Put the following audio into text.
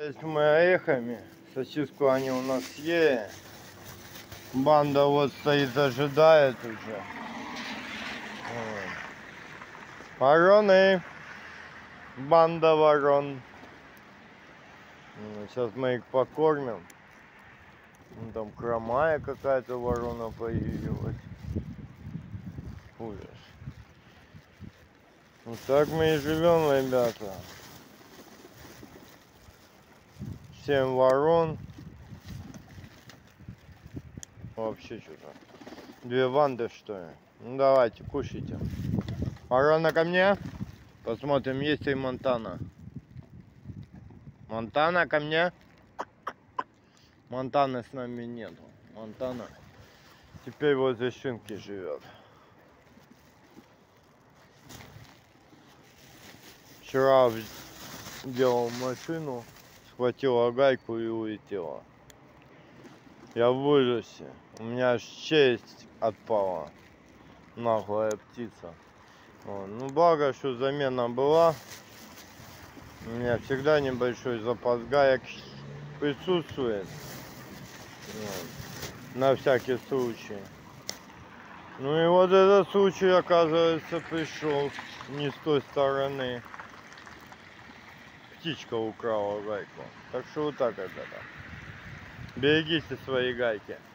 Мы орехами, сосиску они у нас съели. Банда вот стоит, ожидает уже. Вот. Вороны. Банда ворон. Сейчас мы их покормим. Вон там хромая какая-то ворона появилась. Ужас. Вот так мы и живем, ребята. 7 ворон. Вообще что-то. 2 ванды, что ли? Ну давайте, кушайте. Ворона ко мне. Посмотрим, есть ли Монтана. Монтана ко мне. Монтаны с нами нету. Монтана теперь возле шинки живет. Вчера делал машину, схватила гайку и улетела. Я в ужасе. У меня аж честь отпала. Наглая птица. Вот. Ну благо, что замена была. У меня всегда небольшой запас гаек присутствует. Вот. На всякий случай. Ну и вот этот случай, оказывается, пришел не с той стороны. Птичка украла гайку. Так что вот так это. Берегите свои гайки.